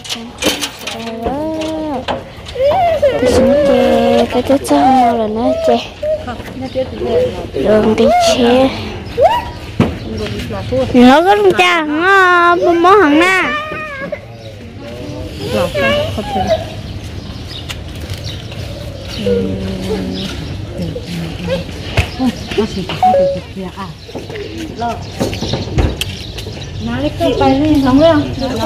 cái chất xong là nó chè đường đi chè nó có đúng cha nó món hàng na nó lấy cái bay lên nóng lên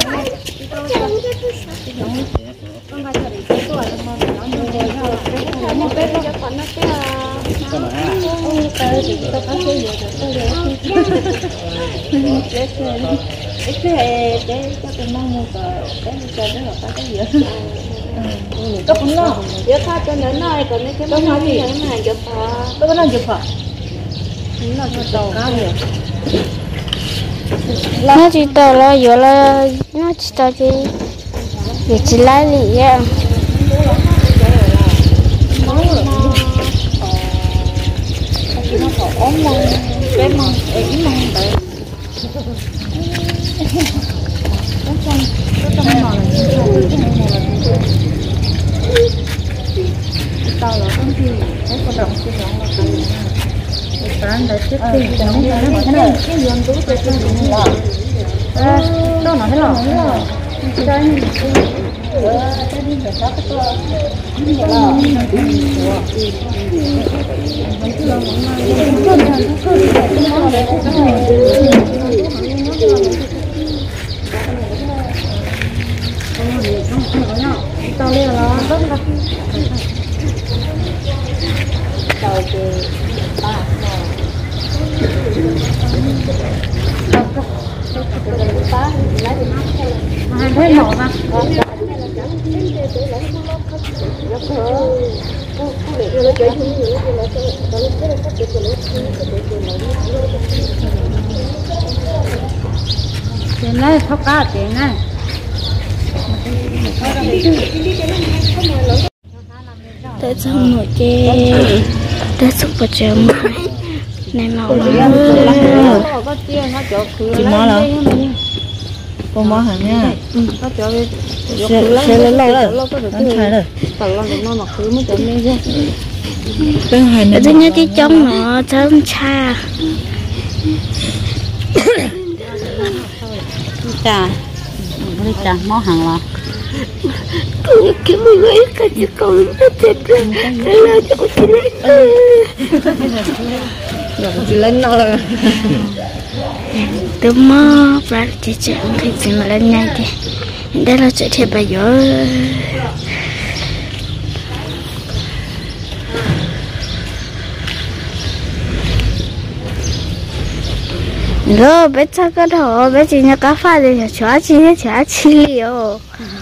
có cũng lo, giờ khác cho nó nói còn cái món gì mà giờ phở, tôi có nói giờ phở, nó cho đầu cá nhiều. Nó chỉ tao là giờ là nó chỉ tao chỉ lấy gì vậy nó có ốm mông, cái mông, ấy mông đấy. Nó trong mỏ là tao là con gì, cái con đồng cái giống là cái bán đấy trước khi nó cái này cái giường túi cái giường là đó nó thế nào cái đi để sát cái như vậy là tao đây là rất là tao cái thấy nổ mà tiền này thóc cá tiền này tới xong rồi chê tới xong rồi chè mày này màu lắm chị mò là con mò hả nha sẽ lên lâu rồi anh thay rồi tên hành này tôi nhớ cái trong nó chấm cha trà mò hàng là cái mùi ấy cả chỉ còn nó chết rồi cái là cho chị lên nó là tôi mơ và chị chẳng thấy gì mà lên nhanh thì đây là chuyện thiệt bây giờ rồi bé chắc cái đó bé chỉ nhớ cá pha thì chả chi liệu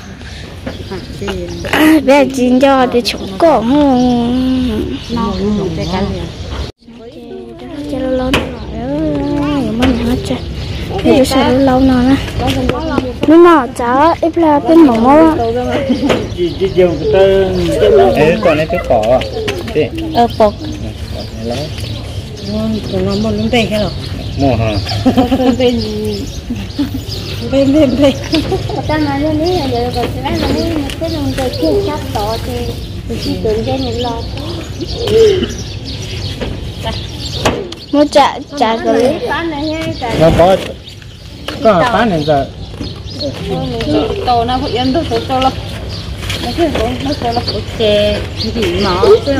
bé chỉ cho để chúng con nó cái cá liền cho lâu mà nó chạy thì sẽ lâu nào nè nhưng mà cháu ít là bên mỏng mỏ chỉ dùng cái còn cái cỏ bọc nó một lưng tê cái rồi mua hả bên ta nói như thế là giờ còn cái này là cái đồng tiền kia chắc to thì chỉ tưởng cho những lo mua trả cái nó có bán này giờ tàu nào phải ăn được tàu lắm nó cứ nó tàu lắm ok gì nó chứ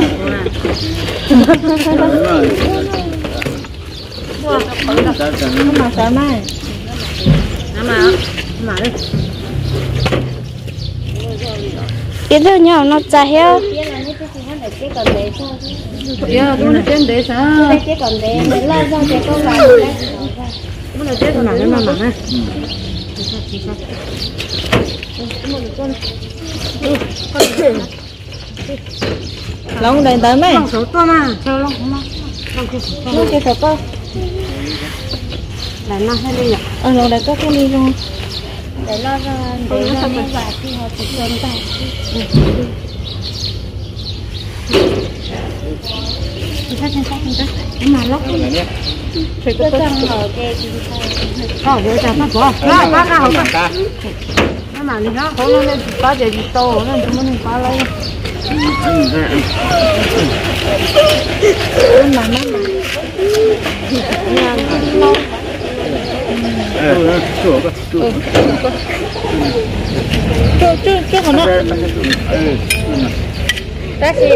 mà sao mai mà đi cái thứ nhau nó chạy heo dạ bữa nay trên để sao cái còn để la ra cái con gà bữa nay trên mà này lông đầy tới mấy số to mà sao lông không lông cái số to là nó hay đi nhỉ lông đây có cái ly luôn để lo ra để ra mấy vài khi họ chỉ cần tay mà lóc thì có cần ở cái gì thôi giờ chả bắt bỏ cá hậu cá mà nào đi nó không nó lên có gì đi tô nó chúng mình có lấy mà chú còn nó cái gì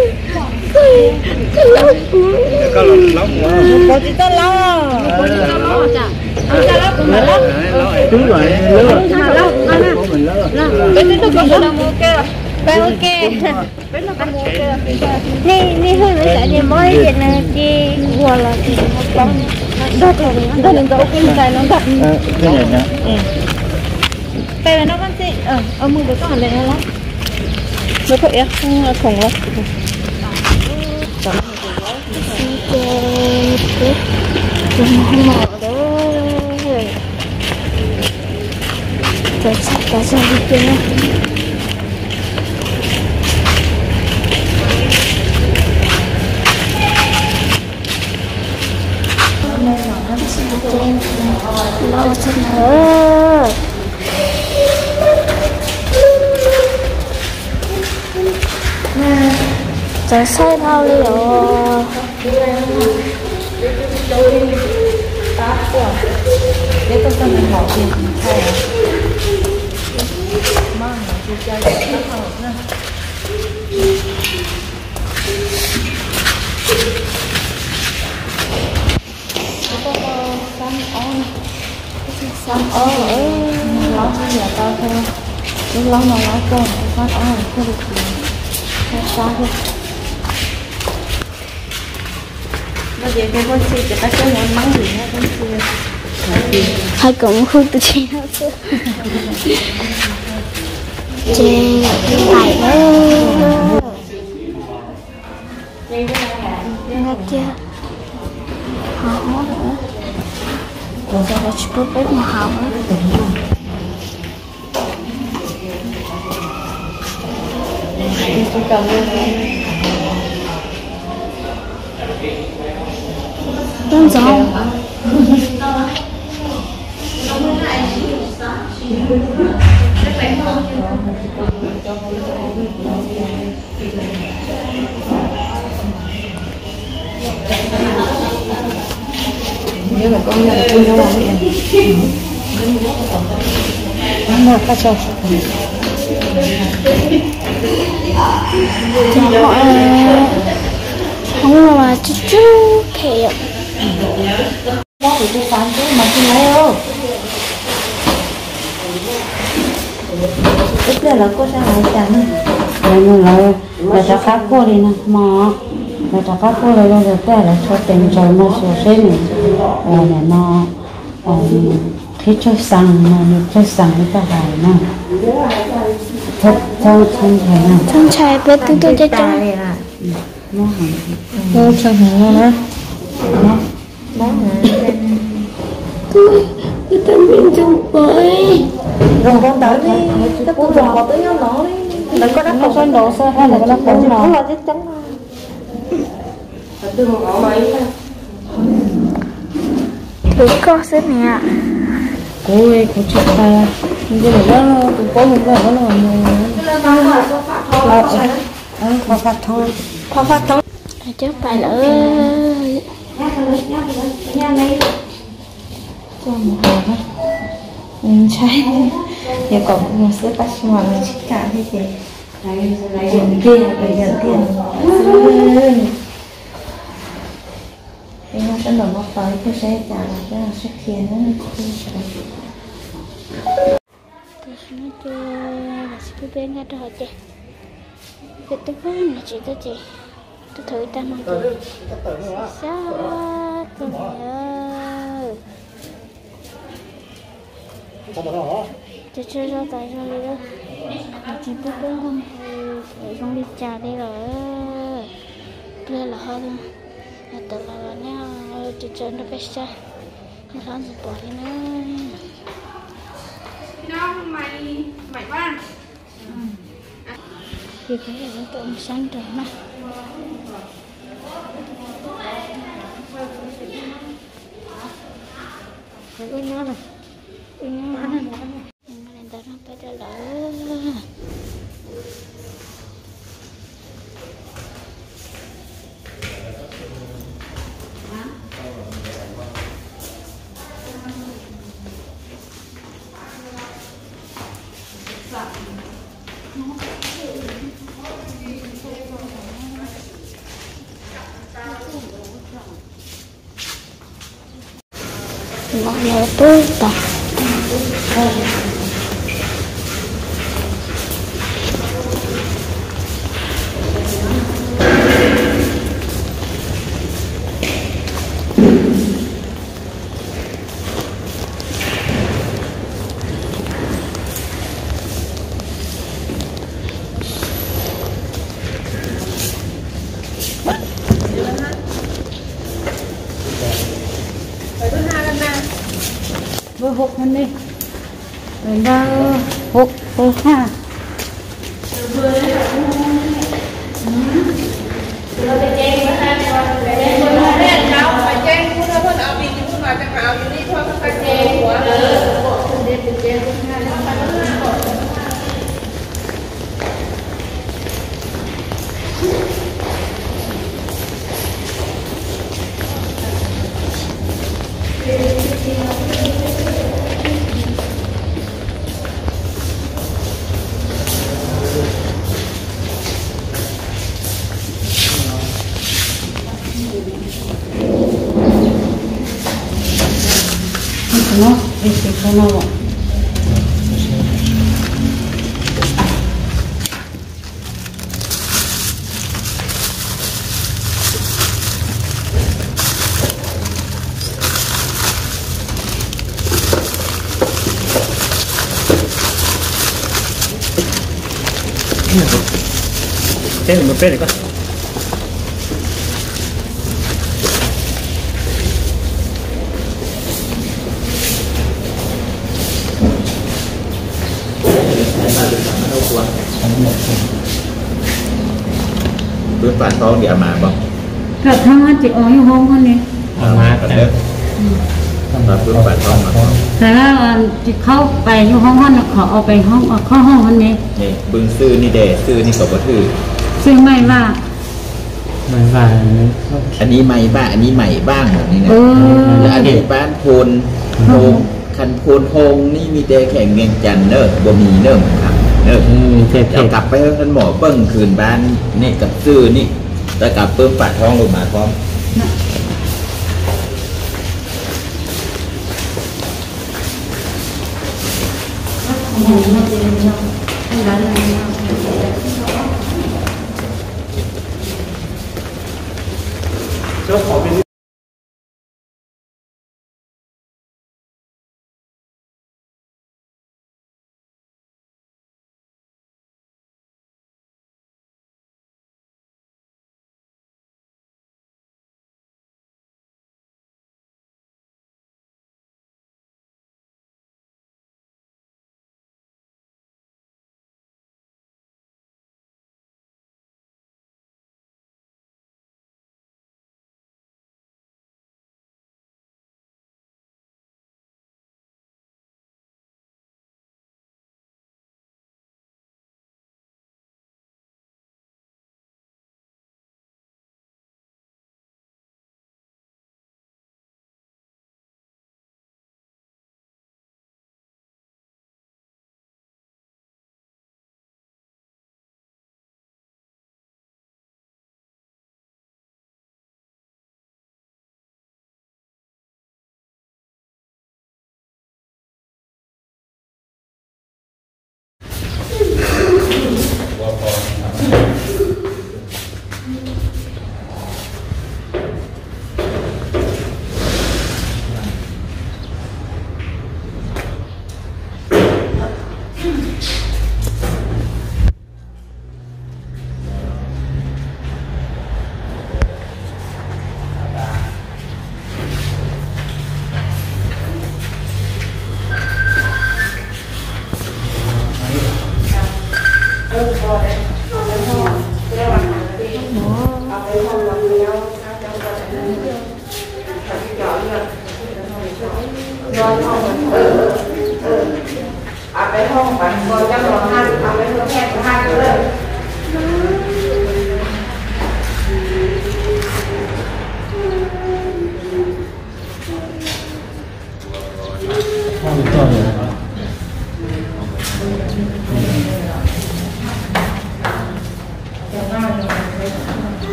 có lắm có gì to lâu chú rồi lớn mình lớn bên tôi còn đang mua kia bên ok bên nó đang mua kia Ni hơi nữa sẽ đi mới vậy nè chị hoặc là chị không đó là nó cái này nó thật cái này nè đây là nó vẫn gì ở mưa có hẳn này lắm nó có ít khủng lắm không mở đấy rồi chắc cả sao đi kia lo chân nữa trời say bao đi rồi để tôi cho mình bỏ tiền thay mang nó đi chơi nó hợp nữa xong ở lo nhà tao thôi lúc lo mà lo con phát ở không được gì sao thôi bây giờ cái con xì cái cái món mắm gì nữa con xì hai cũng không tự nhiên chứ chê phải nữa nghe chưa hào nữa rồi là chụp bếp mà hào nữa đơn giản như là con này con nhau mà cá sấu họ không là chút chút kẹo đó thì tôi phán chứ mà tôi lấy đâu ít là có sao lại chẳng là ta cá cô đi nè mà là ta cá cô này rồi cái là cho tiền rồi nó số xe này là nó khi chơi sẵn mà nó chơi sẵn cái cái này nè thân thể nè thân trai biết tôi chơi chơi nó hẳn tôi cho nó hả nó tôi tên mình trong bơi rồi con tới đi cái con bò tới nhau nó đi đừng có đắt con đồ sơ hay là nó con nó là chắc chắn đừng có mấy được có xếp nè cô ấy có chuyện tay à nhưng mà nó cũng có một cái nó khó phát thôi chứ phải nữa cho một hồi thôi mình trái giờ còn một số bác sĩ mà mình chỉ cả thế gì tiền kia để nhận tiền nó sẽ nổi một tới tôi sẽ trả lại cho số tiền nữa thì nó chưa là sẽ bên ra rồi chị thì tôi có là chị tôi chị tôi thử ta mà chị sao con ơi chị chưa ra tay ra đi đó chị biết bên không thì không đi trà đi rồi đây là hơi là tự là nha chị chơi nó phải sao nó làm gì bỏ đi nữa nó mày quá thì cái này nó tụi sáng trời mà cái nó này cái nó này ta nó phải là mọi người tôi tập với hộp hơn đi rồi ra hộp với ha nó đi thì không nào thế một phết này con bước phạt con đi mà bông cả thằng anh chị ở như hôm hơn đi mà còn đấy và bước phạt con mà con แต่ว่าจิเข้าไปอยู่ห้องห้องขอเอาไปห้องเข้าห้องวันนี้นี่บึงซื้อนี่เดซื้อนี่กับบัตรซึ่งไม่ว่าไม่ว่าอันนี้ใหม่บ้างอันนี้ใหม่บ้างแบบนี้นะเออแล้วอันนี้บ้านโพนโฮงคันโพนโฮงนี่มีแต่แข่งเวียงจันทร์เนอะบ่มีเนอะครับเนอะเจ็บเอากลับไปให้ท่านหมอเปิ้งคืนบ้านนี่กับซื้อนี่แล้วกลับเปิ้งฝาดท้องลงมาพร้อมเจ้าของเป็น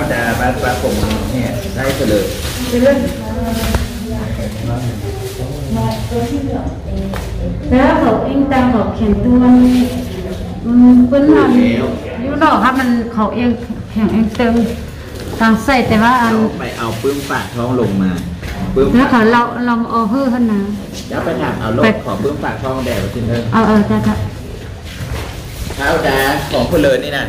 ดาบ้านปลาผมเนี่ยได้ไปเลยแล้วเขาเองตามเขาแข็งตัวเพิ่นว่าอยู่ดอกครับมันเขาเองแข็งเองเติมทางใส่แต่ว่าอันไปเอาปื้มปากท้องลงมาแล้วเขาเราเอาเฮือขึ้นนะจะไปถามเอารถขอปื้มปากท้องแดดมาทิ้งเลยจ้ะเท้าดาของเพลินนี่นะ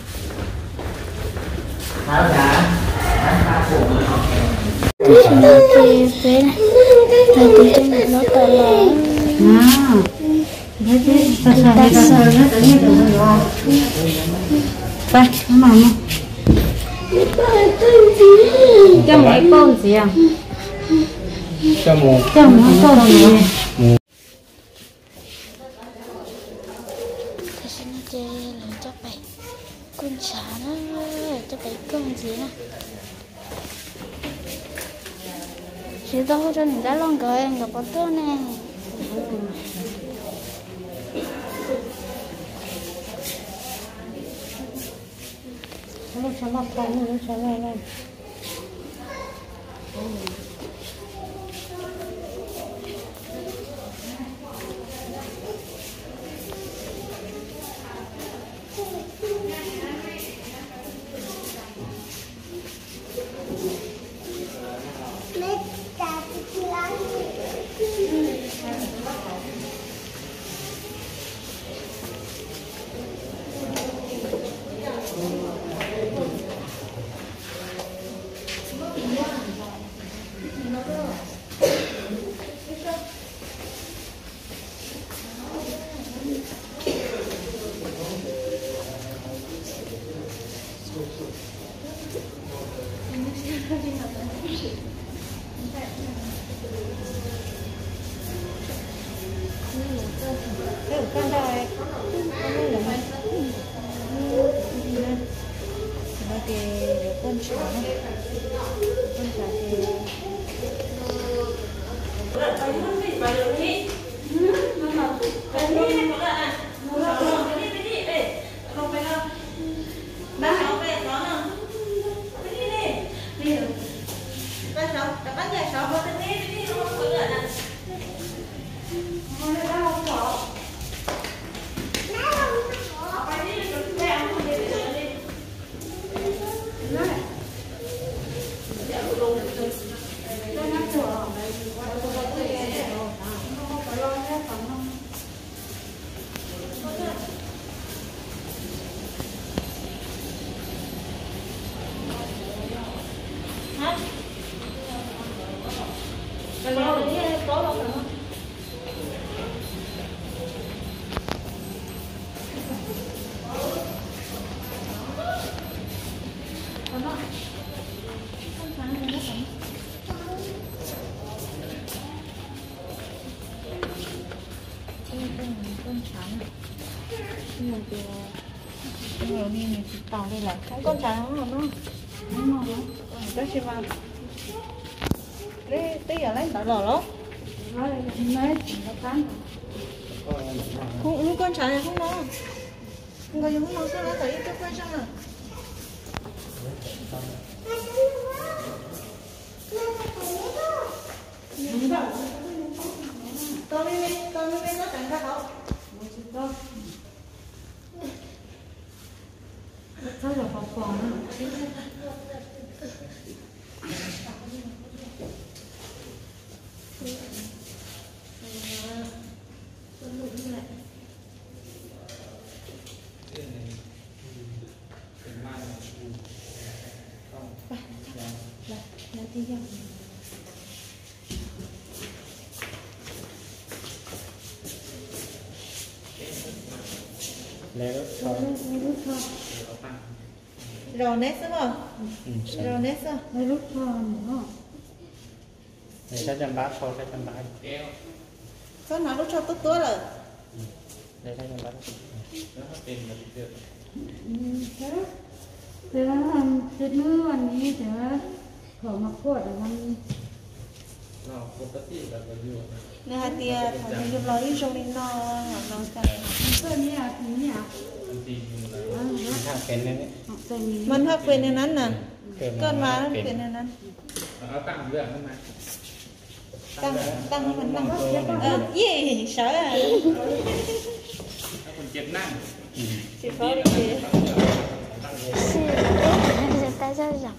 เท้าดาปลาผม Terima kasih. Tadi jangan lupa like. Nah, jadi selesai tadi tu ya. Baik, mana? Jam ekor siang. Jam ekor siang. Kesini je, lalu capai kuncana, capai kuncina. Chị đâu cho mình đã lon gọi em gặp tôi nè. Lúc sáng lọc phong, lúc sáng lọc lên. Đây là không con trắng không nó đó xem vào đấy tí ở lấy tao lò đó không con trắng này không nó không có giống nó sao nó thấy cái quay sang à con đi nó chẳng ra không sao là phòng phòng rồi nét đúng không? Rồi nét sao? Nó rút thon nữa. Này sẽ chăm bát sau sẽ chăm bát. Sao nó rút cho tốt rồi? Đây sẽ chăm bát. Thế đó là chết mưaวันนี้แต่ว่าขอมาขวดมัน Nè hai tia thằng giúp nói trong đi nó cái ตัวนี้อ่ะทีนี้อ่ะถ้าเป็นนี่มันถ้าเป็นในนั้นน่ะ cơn mà nó tiền này nè tăng lượng không mà tăng mình tăng gì sợ à còn chết năng chị có gì tại sao rằng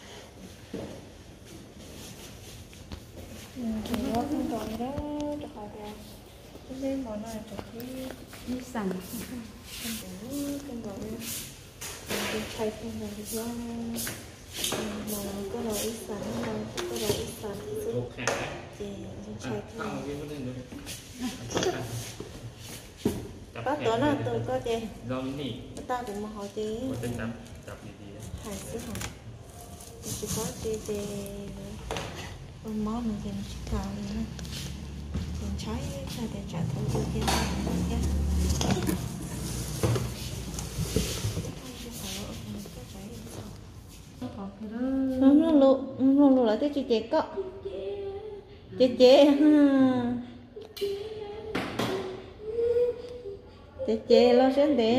chị có không còn đó cho họ ra cái món này thì đi sẵn cái món này cái chai không là do mà có đồ ít sẵn mà có đồ ít sẵn thì chai bác đó là tôi có chị ta cũng mà hỏi chị hải sức hả chị có chị món mình thì chỉ cào đi nữa mình trái để trả thầu cho kia nó lụ lại cái chị có chị lo xem để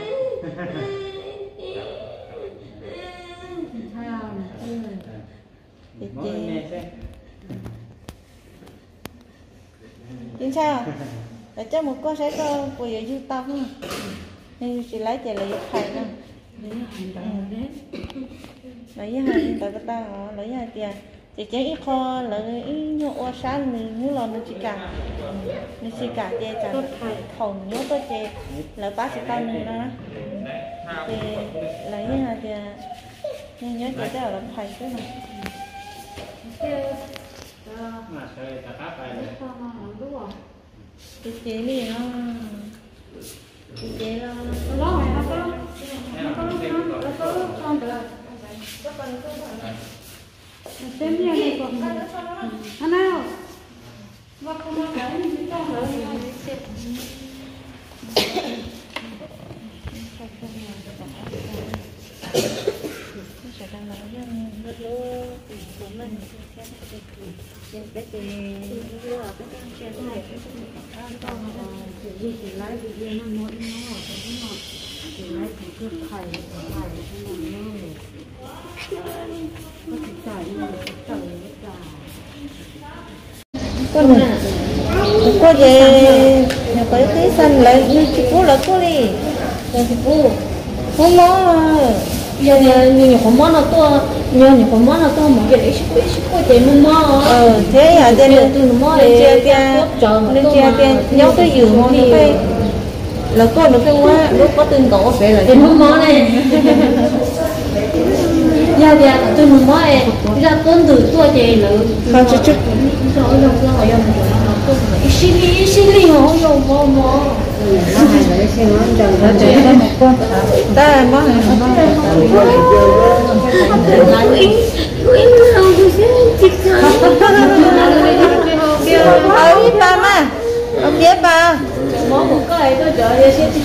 chính sao để cho một con sẽ cho bây giờ dư tao không nên chị lấy chị lấy thầy nè lấy hai tại ta lấy hai tiền chị chế ít kho lấy ít nhựa sáng mình muốn làm được chị cả nên chị cả chị cả thầu nhớ tôi chị lấy bát chị tao nữa đó thì lấy hai tiền nhưng nhớ chị sẽ làm thầy cái này chị đi nó chị nó xem như này còn anh nào và không có cái gì cho rồi sẽ đang nói với rất lúa của mình cái lúa ở cái trên này con gì thì lấy cái gì nó muốn nó thì lấy cái cứ thầy cho nó có thể trả nhưng mà trả có gì nhà có cái xanh lại như chị phú là cô đi rồi chị phú không món giờ nhiều con món nó to nhiều con món nó to mà cái đấy có thể mua món thế à trên được từ món lên chia kia nhau cái dừa món nó phải là con nó phải quá lúc có từng cổ phải là trên món này giờ thì từ món này ra con từ tua thì là không chút chút rồi xin đi họ dùng món ta món này ta mà ông ghép ba món một cái tôi chở đi sẽ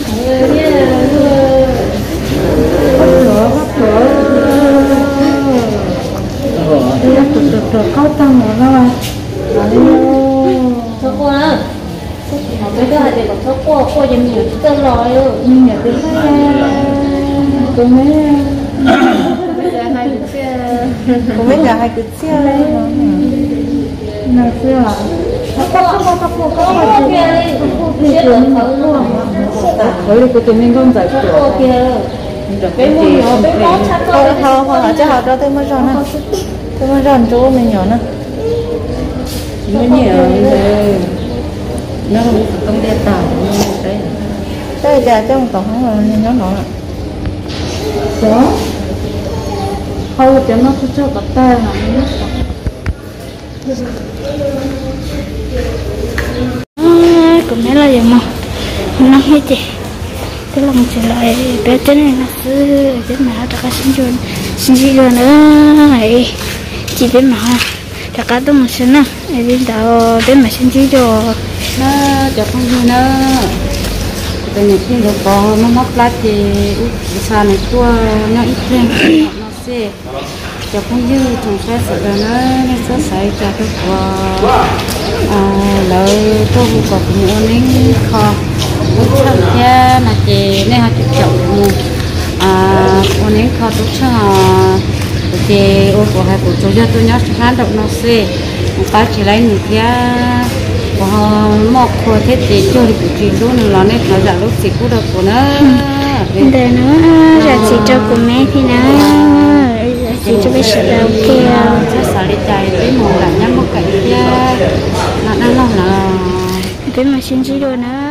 có tăng rồi đó thôi qua bây giờ thì còn thôi qua nhiều tên rồi nhưng nhà tôi tôi mới cũng mấy nhà hai cái xe này là xưa rồi của tụi mình không giải quyết cái món thôi cho họ cho tôi mới rồi nè tôi mới rồi chỗ mình nhỏ nè mới nhiều nó không đeo tàu đấy đây giờ trong tổng là nhỏ nhỏ nè đó không cho nó cho bắt tay là cũng mấy là gì mà nó hết chị cái lòng trở lại bé thế này là cứ thế mà tất cả sinh viên nữa ấy chỉ biết mà tất cả tôi một sinh á đi đâu đến mà sinh viên rồi nó cho không như nó từ những khi nó có nó móc lá thì xa này tua nó ít lên nó sẽ cho không như thùng xe sợ nó sẽ xảy cho cái quả lợi tôi có những những kho cũng chẳng kia là chỉ nên họ chụp chụp những kho tốt cho thì ô của hai của chúng tôi nhớ khá độc nó xe một cái chỉ lấy những cái một khối thế thì chơi thì cũng chỉ luôn nó nên nó giả lúc chỉ cũng được của nó để nó giả chỉ cho của mẹ thì nó giả chỉ cho bé sợ đâu kia chắc sợ đi chạy với một là nhắm một cảnh kia nó đang lo là cái mà xin chỉ đồ nữa